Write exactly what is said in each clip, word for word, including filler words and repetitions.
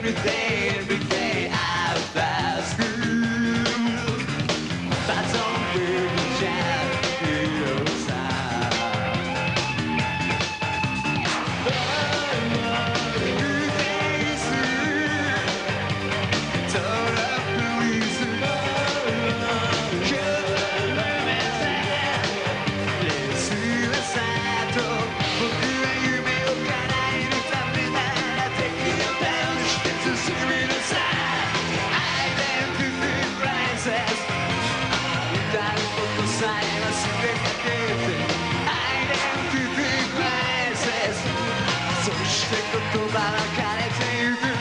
every day, every day after school. That's all we can chat to yourself. Good days, turn up police. Good romance, let's see the side door. 僕は夢を叶えるためなら敵を倒して進みなさい。Identity crisis 歌うことさえ忘れかけて Identity crisis そして言葉は枯れてゆく。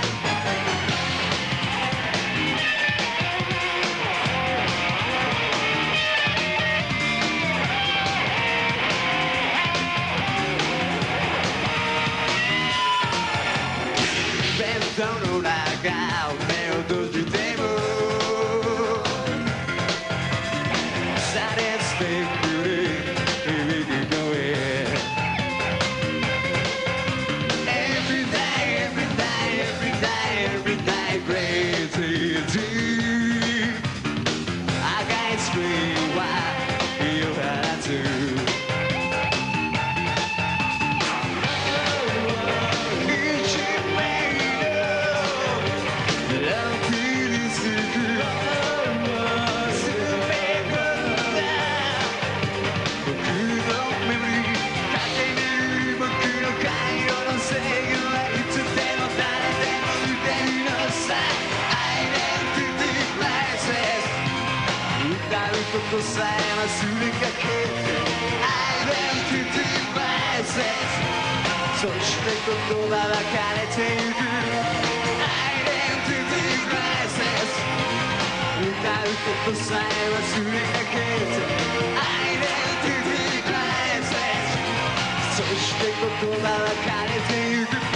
弁当の中目を閉じてもされ捨てくれ響き声 Every day, every day, every day, every day crazy I can't explain why you had toことさえ忘れかけて Identity crisis そして言葉は枯れてゆく Identity crisis 歌うことさえ忘れかけて Identity crisis そして言葉は枯れてゆく